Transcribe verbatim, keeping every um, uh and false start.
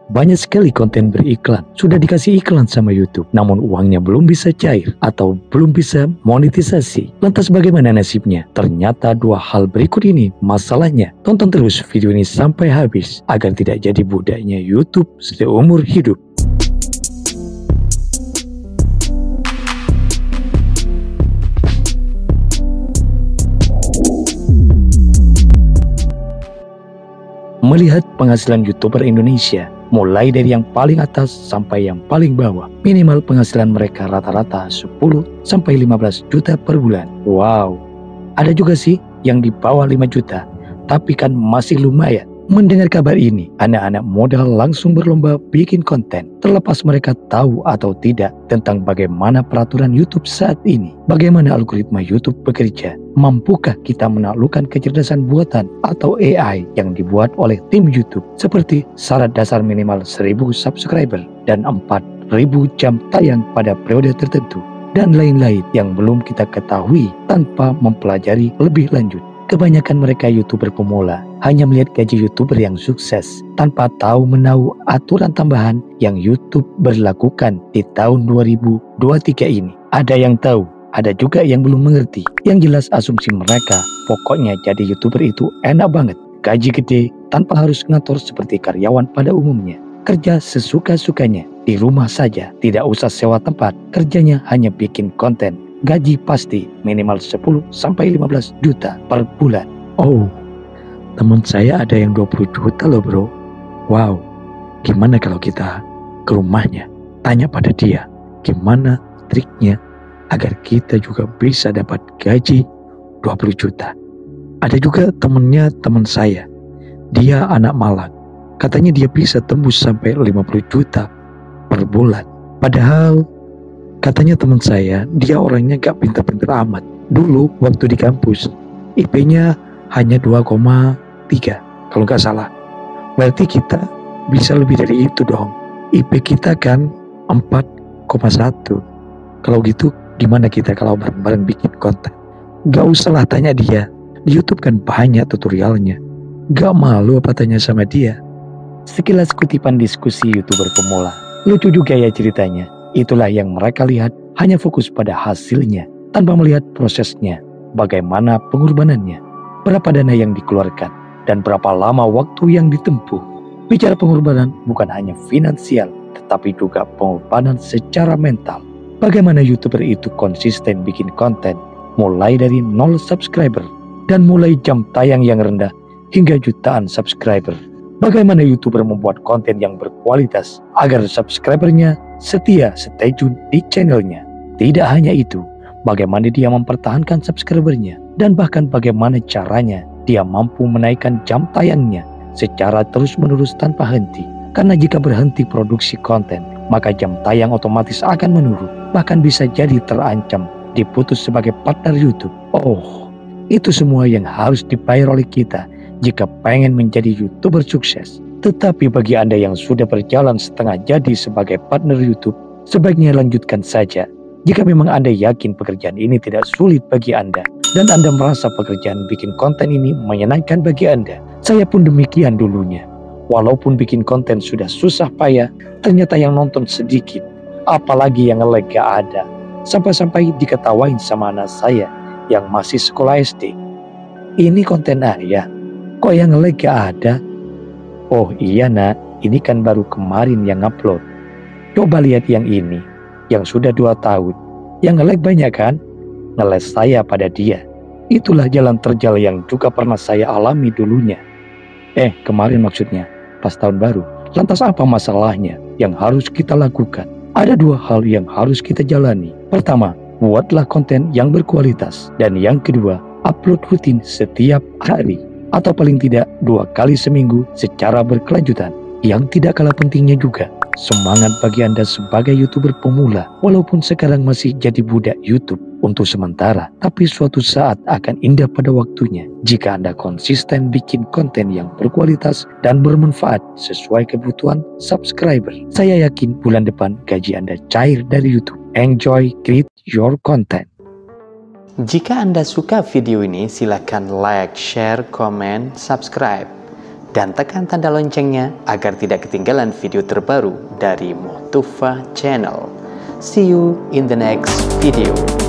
Banyak sekali konten beriklan. Sudah dikasih iklan sama YouTube, namun uangnya belum bisa cair atau belum bisa monetisasi. Lantas bagaimana nasibnya? Ternyata dua hal berikut ini masalahnya. Tonton terus video ini sampai habis agar tidak jadi budaknya YouTube seumur hidup. Melihat penghasilan YouTuber Indonesia, mulai dari yang paling atas sampai yang paling bawah, minimal penghasilan mereka rata-rata sepuluh sampai lima belas juta per bulan. Wow, ada juga sih yang di bawah lima juta, tapi kan masih lumayan. Mendengar kabar ini, anak-anak modal langsung berlomba bikin konten, terlepas mereka tahu atau tidak tentang bagaimana peraturan YouTube saat ini. Bagaimana algoritma YouTube bekerja? Mampukah kita menaklukkan kecerdasan buatan atau A I yang dibuat oleh tim YouTube? Seperti syarat dasar minimal seribu subscriber dan empat ribu jam tayang pada periode tertentu, dan lain-lain yang belum kita ketahui tanpa mempelajari lebih lanjut. Kebanyakan mereka YouTuber pemula hanya melihat gaji YouTuber yang sukses tanpa tahu menahu aturan tambahan yang YouTube berlakukan di tahun dua ribu dua puluh tiga ini. Ada yang tahu, ada juga yang belum mengerti. Yang jelas asumsi mereka, pokoknya jadi YouTuber itu enak banget. Gaji gede tanpa harus ngatur seperti karyawan pada umumnya. Kerja sesuka-sukanya, di rumah saja, tidak usah sewa tempat. Kerjanya hanya bikin konten. Gaji pasti minimal sepuluh sampai lima belas juta per bulan. Oh, teman saya ada yang dua puluh juta loh bro. Wow, gimana kalau kita ke rumahnya, tanya pada dia, gimana triknya agar kita juga bisa dapat gaji dua puluh juta. Ada juga temennya teman saya, dia anak Malang. Katanya dia bisa tembus sampai lima puluh juta per bulan. Padahal katanya teman saya, dia orangnya gak pintar-pintar amat. Dulu waktu di kampus, I P-nya hanya dua koma tiga kalau gak salah. Berarti kita bisa lebih dari itu dong. I P kita kan empat koma satu. Kalau gitu gimana kita kalau bareng-bareng bikin konten? Gak usah lah tanya dia. Di YouTube kan banyak tutorialnya. Gak malu apa tanya sama dia? Sekilas kutipan diskusi YouTuber pemula. Lucu juga ya ceritanya. Itulah yang mereka lihat, hanya fokus pada hasilnya, tanpa melihat prosesnya, bagaimana pengorbanannya, berapa dana yang dikeluarkan, dan berapa lama waktu yang ditempuh. Bicara pengorbanan bukan hanya finansial, tetapi juga pengorbanan secara mental. Bagaimana YouTuber itu konsisten bikin konten, mulai dari nol subscriber, dan mulai jam tayang yang rendah, hingga jutaan subscriber. Bagaimana YouTuber membuat konten yang berkualitas agar subscribernya setia stay tune di channelnya. Tidak hanya itu, bagaimana dia mempertahankan subscribernya, dan bahkan bagaimana caranya dia mampu menaikkan jam tayangnya secara terus-menerus tanpa henti. Karena jika berhenti produksi konten, maka jam tayang otomatis akan menurun, bahkan bisa jadi terancam diputus sebagai partner YouTube. Oh, itu semua yang harus dibayar oleh kita jika pengen menjadi YouTuber sukses. Tetapi bagi Anda yang sudah berjalan setengah jadi sebagai partner YouTube, sebaiknya lanjutkan saja. Jika memang Anda yakin pekerjaan ini tidak sulit bagi Anda, dan Anda merasa pekerjaan bikin konten ini menyenangkan bagi Anda. Saya pun demikian dulunya. Walaupun bikin konten sudah susah payah, ternyata yang nonton sedikit, apalagi yang nge-like gak ada. Sampai-sampai diketawain sama anak saya yang masih sekolah S D. Ini konten ayah, kok yang nge-like gak ada? Oh iya nak, ini kan baru kemarin yang upload. Coba lihat yang ini, yang sudah dua tahun. Yang nge-like banyak kan? Nge-like saya pada dia. Itulah jalan terjal yang juga pernah saya alami dulunya. Eh kemarin maksudnya, pas tahun baru. Lantas apa masalahnya yang harus kita lakukan? Ada dua hal yang harus kita jalani. Pertama, buatlah konten yang berkualitas. Dan yang kedua, upload rutin setiap hari, atau paling tidak dua kali seminggu secara berkelanjutan. Yang tidak kalah pentingnya juga, semangat bagi Anda sebagai YouTuber pemula. Walaupun sekarang masih jadi budak YouTube untuk sementara, tapi suatu saat akan indah pada waktunya jika Anda konsisten bikin konten yang berkualitas dan bermanfaat sesuai kebutuhan subscriber. Saya yakin bulan depan gaji Anda cair dari YouTube. Enjoy create your content. Jika Anda suka video ini, silakan like, share, komen, subscribe. dan tekan tanda loncengnya agar tidak ketinggalan video terbaru dari Muhtufah Channel. See you in the next video.